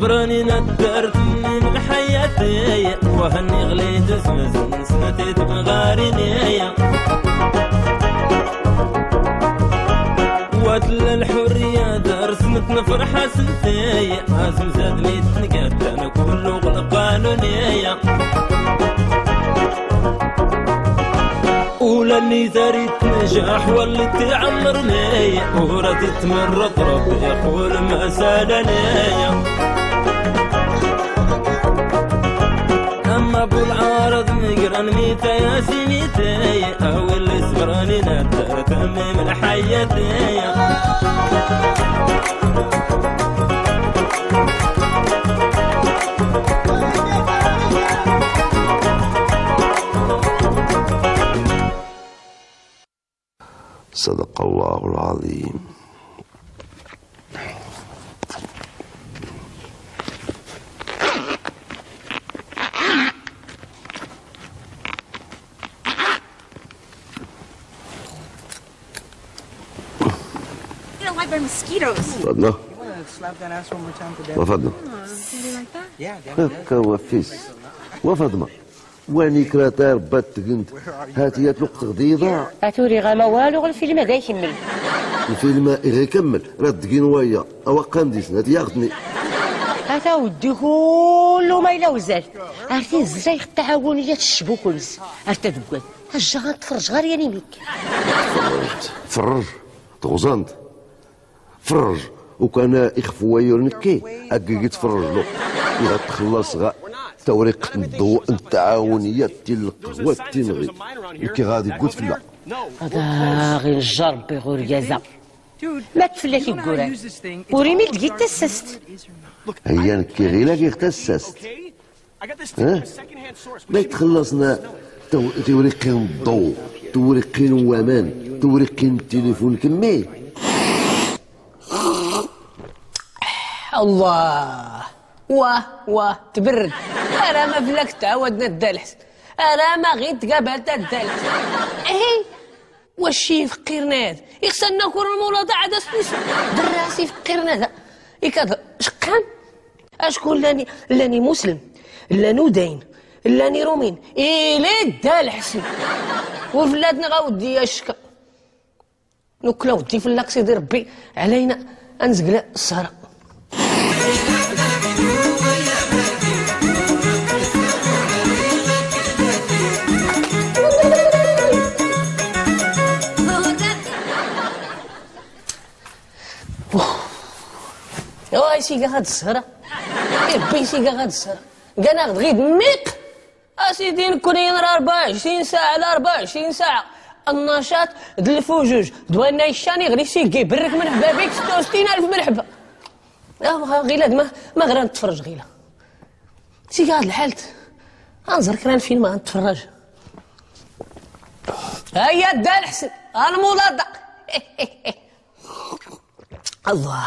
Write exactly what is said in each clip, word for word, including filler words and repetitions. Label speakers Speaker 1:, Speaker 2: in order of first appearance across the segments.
Speaker 1: صبراني ندرت من حياتي وهني غليت سمزن سنتي تبغاريني واتل الحرية درسمتنا فرحة سنتي عازم زادني تنقات انا كله غلق قانونية ولا اللي زاريت نجاح واللي تعمرني ورات تمرط ربي يقول ما سالني اما ابو العارض نقرا ميتا يا سميتي او اللي صبراني ندر تمي من حياتي
Speaker 2: صدق الله العظيم.
Speaker 3: By mosquitoes.
Speaker 2: تفضل. وفضل. هكا وفيس. وفضل. واني كراتار بات كنت هاتي تلقط غديضة.
Speaker 4: هاتوري غا ما والو الفيلم هذا يكمل.
Speaker 2: الفيلم يكمل رد كينوايا أو قنديس هاتي ياخذني.
Speaker 4: هذا ودي كله ما إلا وزال. عرفتي الزرايخ التعاونية الشبو كلس. عرفت دوكان. هجا غنتفرج غير يا نيميك.
Speaker 2: فرجت فرج تغزنت فرج وكان يخفوا نكي هكا يتفرج له إذا تخلص غا توريقة الضوء التعاونية ديال القهوة تنغي كي غادي يقول فلا
Speaker 4: هذا غير الجرب بغور يازا ما تفلاتي الكوران وريمي لقيت تسست
Speaker 2: هيا نكي غير لاكي اغتسست ها ما يتخلصنا توريقين الضوء توريقين وامان توريقين التليفون كمي
Speaker 5: الله واه واه تبرد انا ما فلاك تعودنا الدالحس انا ما غير تقابلت الدالحس ايه واش يفقرنا هذا يخصنا نكون المولاضة عاد سلوس دراسي فقرنا هذا يكاد شقان اشكون لاني لاني مسلم لاني داين لاني رومين إلي الدالحس وفلادنا غاودي يا شكا نوكلا ودي فلاك سيدي ربي علينا انزقلا السهره يا سيدي هاد السهرة يبي سيدي هاد السهرة كان ناخد غير ميق اسيدي نكون نهار أربعة وعشرين ساعة على أربعة وعشرين ساعة النشاط د الفوجوج دوانا الشاني غير سيكي برك من حبابيك ستة وستين ألف مرحبا غيلا ما ما غير نتفرج غيلا سيكي هاد الحالت غنزر كرا الفيلم غنتفرج هيا دا الحسن الملاضق الله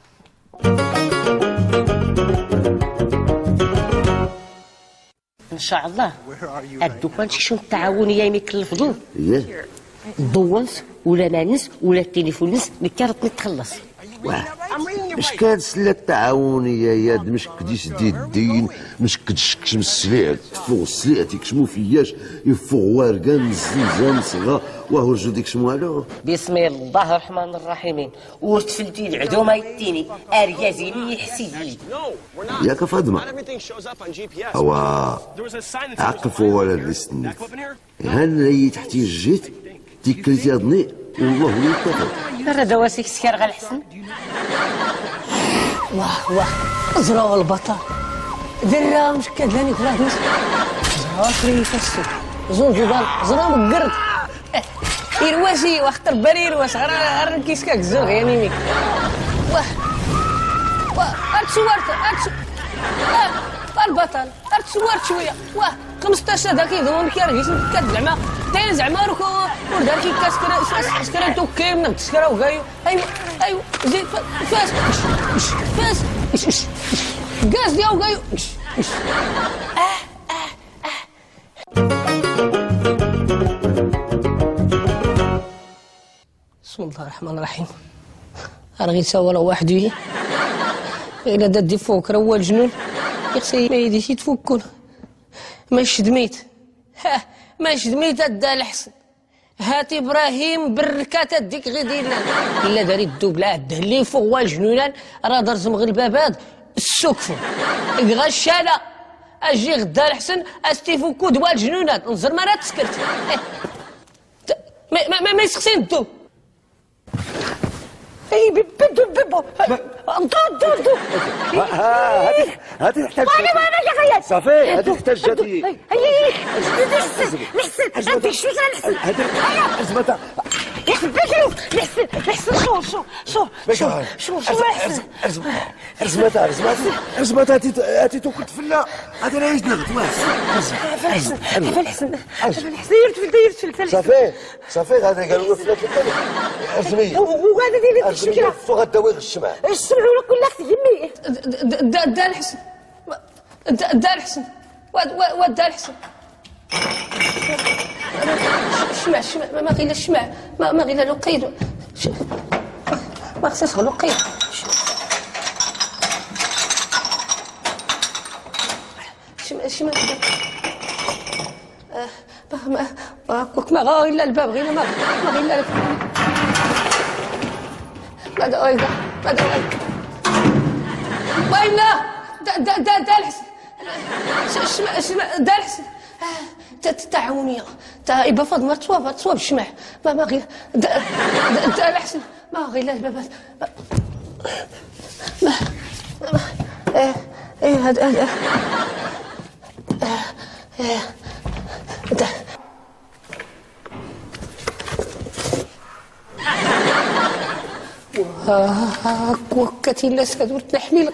Speaker 4: ان شاء الله الدكان شي التعاونيه يكلفوا
Speaker 2: ايه
Speaker 4: الضوانس ولا نانس ولا التليفونس نكرت نتخلص
Speaker 2: اش كانت سله التعاونيه يا مش كديش دي الدين مش كدشكش من السلعه فوق السلعه تيكشمو فياش يفوق واركان الزنزان صغا وهو رجو ديك شموالو
Speaker 4: بسم الله الرحمن الرحيم ورتفلتي العدو ما يتيني اريازيني يحسيني
Speaker 2: ياك فاطمه هو عقفوا ولا لسنيت هل هي تحتي جيت تيكليتي هضني والله لا يتفق
Speaker 4: راه دواسيك سكر غا الحسن
Speaker 5: واه واه زراو البطل درا مش كدلاني كراهني زراو كري فسو زون جبال زراو مقرد يرواسي واختر بالي يرواس غير كيسكاك الزوغ يا ميمي واه واه ارتصورت ارتص البطل ارتصورت شويه واه خمسطاش هذا كيظن كيرغيس كاد زعما داير زعما روك ودار كي كاسكرا كاسكرا توكي من التسكرا وكايو ايوا ايوا زيد فاس فاس كاس ديالو كايو اه اه اه بسم الله الرحمن الرحيم راه غير سوا ولا واحد إلا دا دي فوق راه هو الجنون يخصي ما يديش يتفكون ماش دميت ها ماش دميت أدا الحسن هات إبراهيم بركات ديك غدينا إلا داري الدوبلة عده اللي فوق هو الجنونان راه درز مغلبابات السكفو غشالة أجي غدا الحسن أستيفوكو دوا الجنونات نزر ما راه تسكرت ما ما ما يسقسين الدو اي بدو بدو انطو دو
Speaker 2: ها هادي هادي تحتاج
Speaker 3: وانا وانا يا غياد
Speaker 2: صافي هادي تحتاج هادي
Speaker 3: هي لحسن لحسن انت شويه لحسن
Speaker 2: هادي عزمتها
Speaker 3: لحسن بجرو لحسن لحسن شو شو شو شو شو شو لحسن
Speaker 2: عزمتها عزمتها عزمتها هاتي هاتي توكل تفلا هادي راه يجنغ واش
Speaker 3: فلحسن فلحسن فلحسن يرتفل يرتفل
Speaker 2: صافي صافي غادي قالوا فلات عزمي
Speaker 3: وغادي ديري الشكرا
Speaker 2: سو غداوي الشمع
Speaker 3: الشمع ولا كل اختي يمي
Speaker 5: دا الحسن دا الحسن ودا الحسن الشمع الشمع ما غير الشمع ما ما غير لقيد ما خصهاش غير لقيد الشمع الشمع ما ما كوك ما غير الا الباب غير ما ما غير الا ماذا أيضا ماذا أيضا وين دا دا دا دا الحسن الشمع الشمع دا الحسن تعاونية تا إبا فاض ما تصواب تصواب الشمع ما ما غير دا دا الحسن ما غير لا البابات ما ما ايه ايه هذا ايه ايه دا هاك وكاتي لا سكادور تنحمي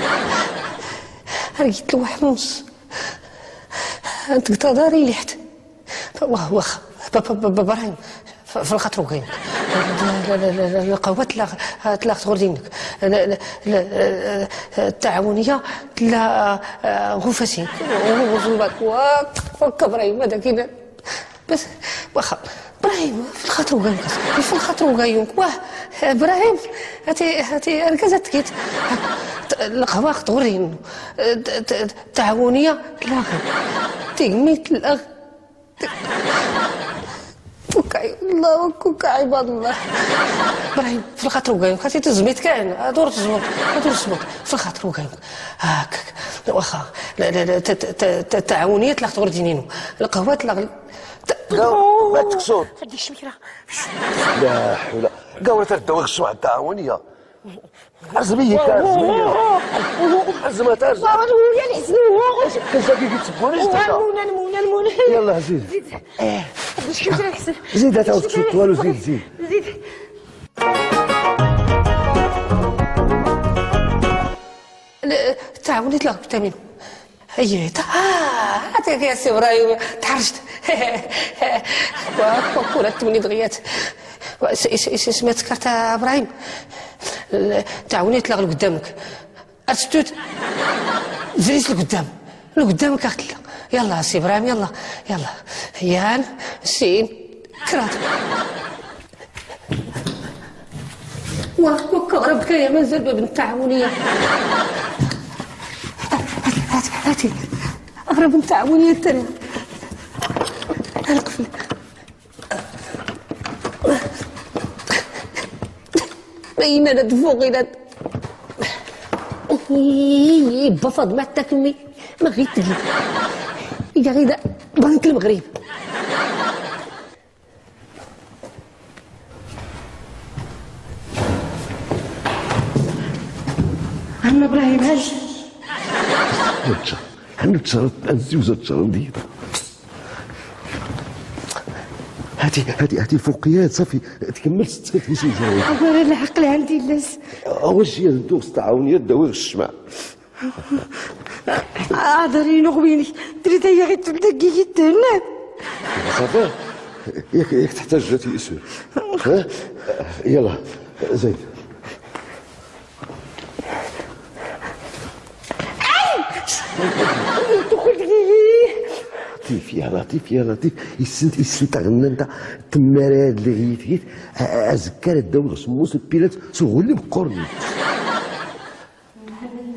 Speaker 5: رقيت له واحد ونص انت تقدري لحت واه واخا بابا ابراهيم في الخاطر وكاين لا لا لا القهوه تلا تلا تغردينك التعاونيه تلا غفاسين وزوبات واك ابراهيم هذا كاين بس واخا ابراهيم في الخاطر وكاينك في الخاطر وكاينك واه ابراهيم هاتي هاتي ركزت كيت القهوه تغرين التعاونيه تلاغي تيميت الاغ كوكاي الله وكوكا عباد الله ابراهيم في الخاطر وكاينك هاتي تزميت كاين دور تزمط دور تزمط في الخاطر وكاينك هاكاك واخا لا لا لا التعاونيه تلاغ تغردينينو القهوه تلاغ
Speaker 2: لا ما تكسور
Speaker 3: هدي الشمكرة
Speaker 2: لا حول قاولة تدوي الشمع التعاونية عزمية عزمية عزمة عزمة
Speaker 3: يا الحسن
Speaker 2: كنساكي كيتسبوني
Speaker 3: المونة المونة المونة
Speaker 2: يلا زيد
Speaker 3: هدي الشمكرة الحسن
Speaker 2: زيد هتعاود تشوف والو زيد زيد
Speaker 3: زيد
Speaker 5: التعاونية تلاغ بتامين هي اه هاتيك يا سي ابراهيم تحرجت وكولا تمني دغيات اسمها تذكرت ابراهيم التعاونيه تلاغ لقدامك ارتبتوت زريت لقدام لقدامك اختي يلا سي ابراهيم يلا يلا هيان سين كرات وراك ربك يا مازال باب التعاونيه هاتي هاتي أغرب من تعاونية التانية نقفل بينا ندفو غير بفض ما تاكلني ما غير تجي إذا غير بنك المغرب عم إبراهيم هاج
Speaker 2: نتشا هنتشا انسي وزتشا نديرها هاتي هاتي هاتي الفوقيات صافي تكمل ستة في شي جوي
Speaker 3: أنا العقل عندي لاس
Speaker 2: واش هي ندوز التعاونيات داوي الشمع
Speaker 3: عذري نغويني دريت هي غير تبدا كيكي هنا
Speaker 2: صافي ياك ياك تحتاج جاتي اسود ها يلا زيد لطيف يا لطيف يا لطيف يسنت يسنت غنى انت تمارات اللي غيت غيت ازكار الدولة سموس البيلات سوغولي بقرني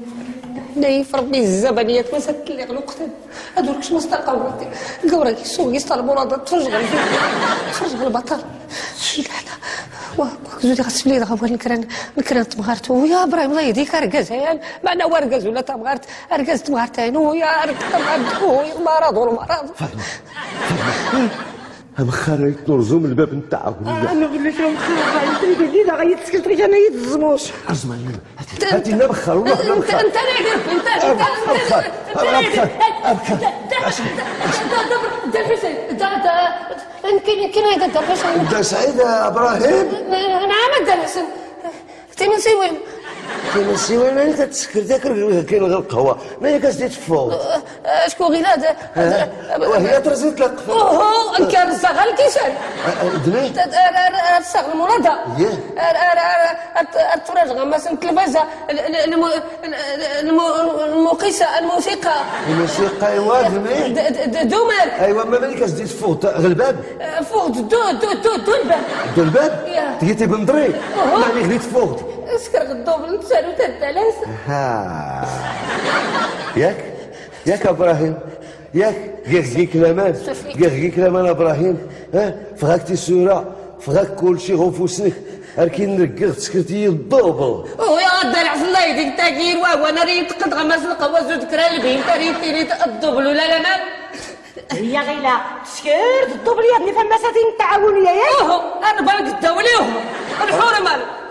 Speaker 5: نايف ربي الزبانيات ما سكت لي غلوقت هادو كش مستلقاو ولدي القورة كيسوق يسطل مراد تفرجغ تفرجغ البطل لا لا زودي غتسب لي دغا بغيت نكران نكران تمغارتو يا ابراهيم الله يهديك اركاز هيان معنا هو اركاز ولا تمغارت اركاز تمغارتين ويا اركاز تمغارت المرض والمرض
Speaker 2: هم خريت نرزوم الباب نتاعو
Speaker 3: انا بلي شنو مخرج انت اللي دا غيتسكت لي انا يتزموش
Speaker 2: ارزم علينا هاتي لنا بخر والله
Speaker 5: انت انت اللي انت انت انت الحسين انت كاين كاين هذا الدار الحسين
Speaker 2: انت سعيد يا ابراهيم
Speaker 5: نعم الدار الحسين انت من سيوين
Speaker 2: كاين السيوان انت تسكر ذاك كاين غير القهوه ما هي كازديت فوق
Speaker 5: شكون غير هذا
Speaker 2: وهي ترزيت لك
Speaker 5: اوه انت رزاق الكيسان
Speaker 2: دمي
Speaker 5: تستغل مرادة تفرج مثلا التلفازة الموقيسة الموسيقى
Speaker 2: الموسيقى ايوا دمي
Speaker 5: دومر
Speaker 2: ايوا ما بالك كازديت فوق الباب
Speaker 5: فوق دو دو دو دو الباب
Speaker 2: دو الباب تجيتي بندري معني غليت فوق
Speaker 5: اسكر غدوبل نتسالو تالثلاث
Speaker 2: ها ياك ياك ابراهيم ياك قاك زي كلامان قاك زي كلامان ابراهيم ها فغاك تيسورا فغاك كلشي غنفوسنك اركين نرقغ تسكرتي الضوبل
Speaker 5: او يا الدار عز الله يديك تاكير واو انا ريت قد غمس القهوه زود كرا البين ريت ريت الضبل ولا لا ما
Speaker 3: هي غيلا تسكر الدبل يا ابني فما ساتين التعاونيه ياك
Speaker 5: اوه انا بالك الدوليهم الحوره مال